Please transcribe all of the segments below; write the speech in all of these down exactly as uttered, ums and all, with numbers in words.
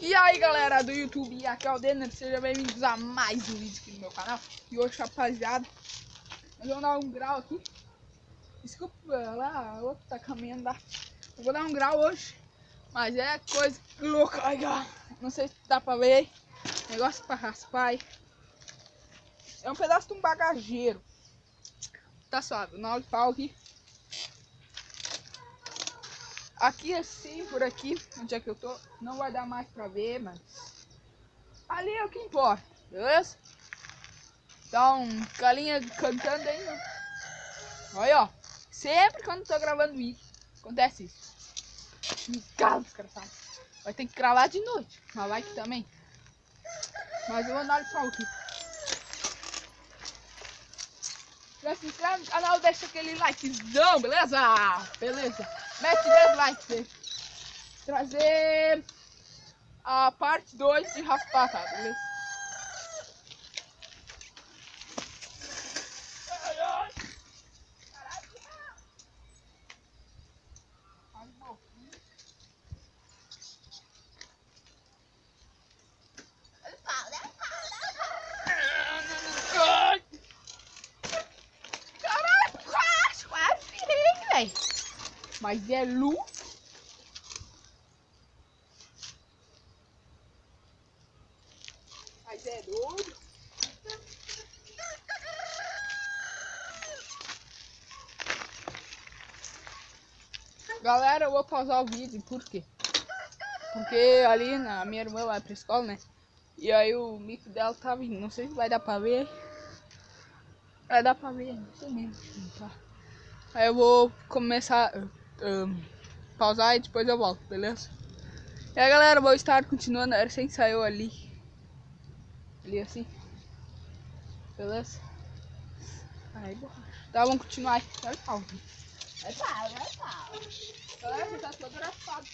E aí galera do YouTube, aqui é o Denner, sejam bem-vindos a mais um vídeo aqui no meu canal. E hoje, rapaziada, nós vamos dar um grau aqui. Desculpa lá, o outro tá caminhando lá. Eu vou dar um grau hoje, mas é coisa louca aí, ó. Não sei se dá pra ver, negócio pra raspar aí. É um pedaço de um bagageiro. Tá suave, na hora de pau aqui. Aqui assim, por aqui, onde é que eu tô, não vai dar mais pra ver, mas ali é o que importa, beleza? Então, galinha cantando aí, né? Olha, ó, sempre quando eu tô gravando vídeo, acontece isso. Me cala, desgraçado. Vai ter que gravar de noite, mas vai que também. Mas eu vou andar de pau aqui. Já se inscreve no canal, deixa aquele likezão, beleza? Beleza, mete dez likes aí. Trazer a parte dois de raspar, tá? Beleza? Caralho, quase virei, velho. Mas é luz. Mas é doido. Galera, eu vou pausar o vídeo, por quê? Porque ali na minha irmã vai pra escola, né? E aí o mico dela tá vindo, não sei se vai dar pra ver. Vai dar pra ver, não sei mesmo, tá? Aí eu vou começar um, pausar e depois eu volto, beleza? E aí galera, eu vou estar continuando, a recém saiu ali. Ali assim. Beleza? Aí, tá, vamos continuar aí. Vai pau. Vai pau, vai pau. Galera, você tá todo raspado.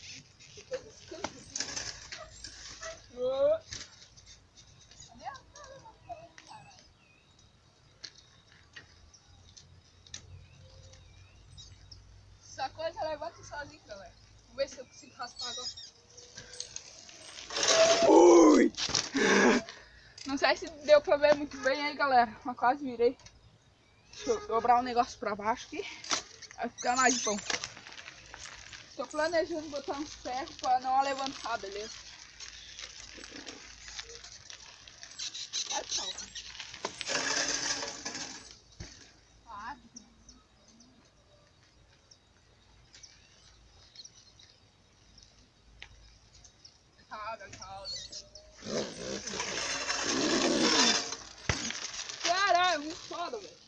Essa coisa levanta sozinho, galera. Vamos ver se eu consigo raspar agora. Ui! Não sei se deu pra ver muito bem aí, galera. Mas quase virei. Deixa eu dobrar o negócio pra baixo aqui. Vai ficar mais bom. Tô planejando botar uns ferros pra não levantar, beleza? Vai pau. Ah, calma, calma. Caralho, muito foda, velho.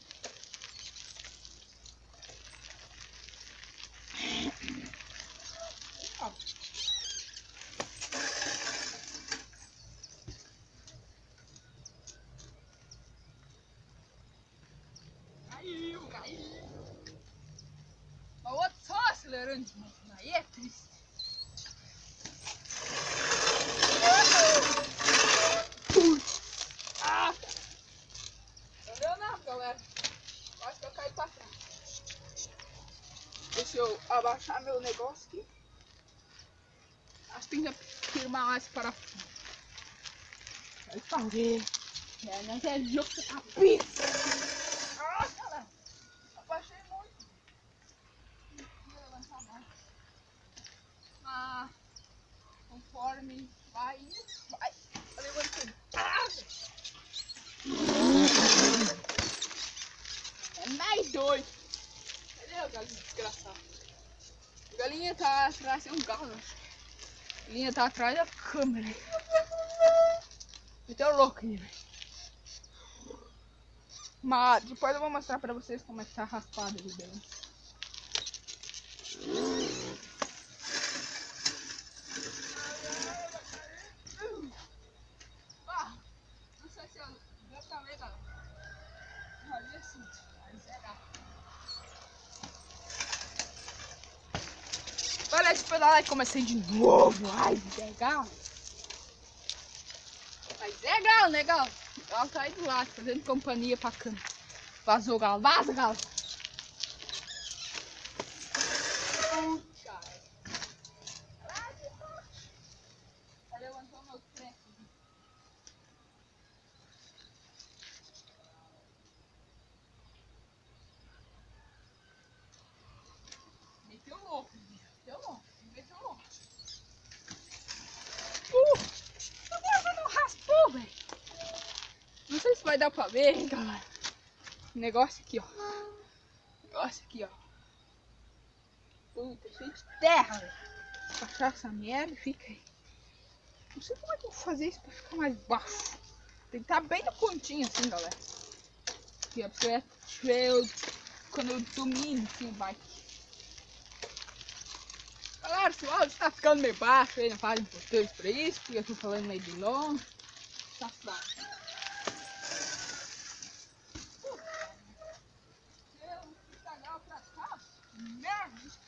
Caiu, caiu. O outro só acelerando, aí é triste. Ah, não deu nada, galera. Acho que eu caí pra trás. Deixa eu abaixar meu negócio aqui. Acho que tem que firmar mais para fora. Vai fazer. É, não é jogo a pizza. Ah, galera. Abaixei muito. Não ia levantar mais. Mas conforme vai indo, vai levantando. Ah, é mais doido. Cadê a galinha desgraçada? A galinha tá atrás, é um galo. A galinha tá atrás da câmera. Eu tô louco aí, velho. Mas depois eu vou mostrar pra vocês como é que tá raspado ali dentro. Ah, não sei se eu deu pra ver, galera. Ali assim, mas é gato. Olha esse pedal aí, comecei de novo. Ai, legal. Mas é galo, né, galo? O galo tá aí do lado, fazendo companhia pra cama. Vazou, galo. Vaza, galo. Levantou. vai dar pra ver, hein, galera. Negócio aqui, ó. Negócio aqui, ó. Puta, cheio de terra, velho. Achar essa merda, fica aí. Não sei como é que eu vou fazer isso pra ficar mais baixo. Tem que estar bem no pontinho assim, galera. Aqui, ó, pra você ver quando eu domino assim o bike. Galera, se o áudio tá ficando meio baixo aí, não faz importante pra isso, porque eu tô falando meio de longe. Tá fácil. Merda!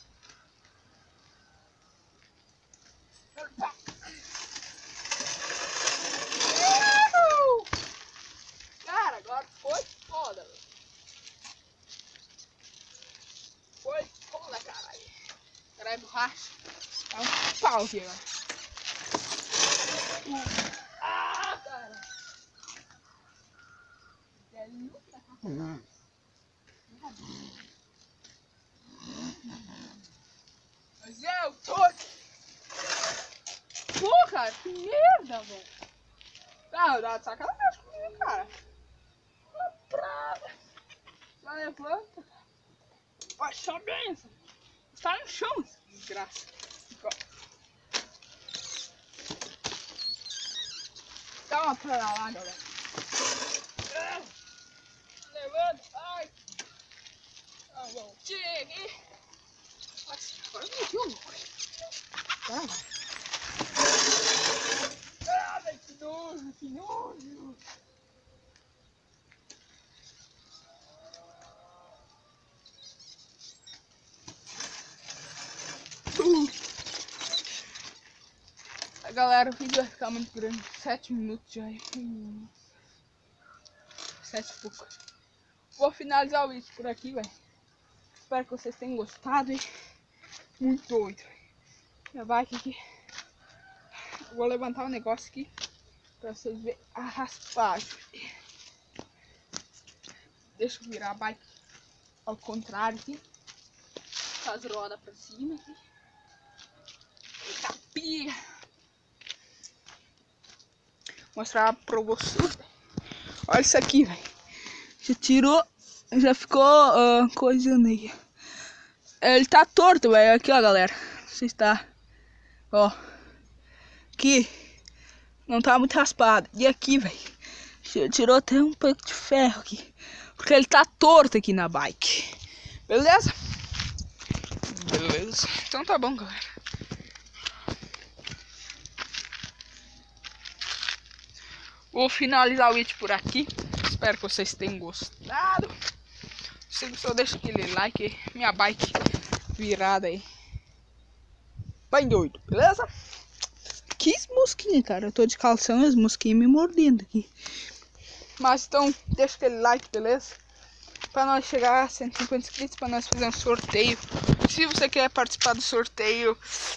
Cara, agora foi foda, velho. Foi foda, caralho. Caralho, borracha. Tá um pau aqui, velho. Ah, cara. Hum. Mas eu tô aqui. Pô, cara, que merda, velho. Não, dá de sacanagem comigo, cara. Uma praga. Já levanta. Vai só bem. Está no chão, desgraça. Dá uma pra lá, galera. Levanta, ai. Tá bom. Chegue. Nossa, agora me viu, louco. Tá, vai. Ah, que nojo, que nojo. Uh. A galera, o vídeo vai ficar muito grande. Sete minutos já. Hum. Sete e pouco. Vou finalizar o vídeo por aqui, velho. Espero que vocês tenham gostado. Hein? Muito doido. Já vai aqui. Eu vou levantar um negócio aqui pra vocês verem a raspagem. Deixa eu virar a bike ao contrário aqui. Com as rodas pra cima aqui. Eita pia! Mostrar pra vocês. Olha isso aqui, velho. Já tirou, já ficou uh, coisando aí. Ele tá torto, velho. Aqui, ó, galera. Você está, ó. Aqui não tá muito raspado. E aqui, velho, tirou até um pouco de ferro aqui, porque ele tá torto aqui na bike. Beleza? Beleza. Então tá bom, galera. Vou finalizar o vídeo por aqui. Espero que vocês tenham gostado. Se gostou, deixa aquele like. Minha bike virada aí. Bem doido, beleza? Que mosquinha, cara. Eu tô de calção e as mosquinhas me mordendo aqui. Mas então, deixa aquele like, beleza? Pra nós chegar a cento e cinquenta inscritos, pra nós fazer um sorteio. Se você quer participar do sorteio,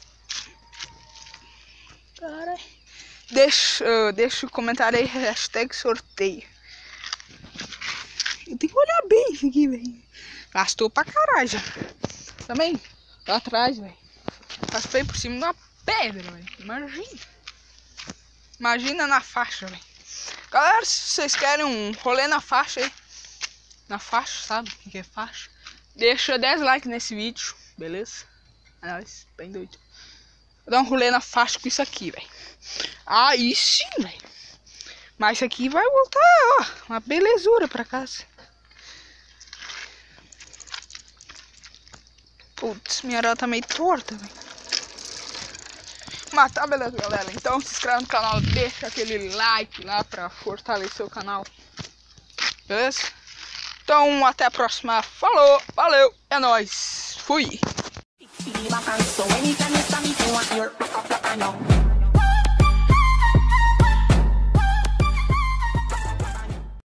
cara, deixa, uh, deixa o comentário aí, hashtag sorteio. Eu tenho que olhar bem isso aqui, velho. Gastou pra caralho já. Também, lá atrás, velho. Raspei por cima de uma pedra, velho. Imagina. Imagina na faixa, velho. Galera, se vocês querem um rolê na faixa aí, na faixa, sabe o que é faixa? Deixa dez likes nesse vídeo, beleza? É nóis, bem doido. Vou dar um rolê na faixa com isso aqui, velho. Aí sim, velho. Mas isso aqui vai voltar, ó, uma belezura pra casa. Putz, minha roda tá meio torta, velho. Mas tá beleza, galera. Então se inscreve no canal, deixa aquele like lá pra fortalecer o canal. Beleza? Então até a próxima. Falou, valeu, é nóis. Fui.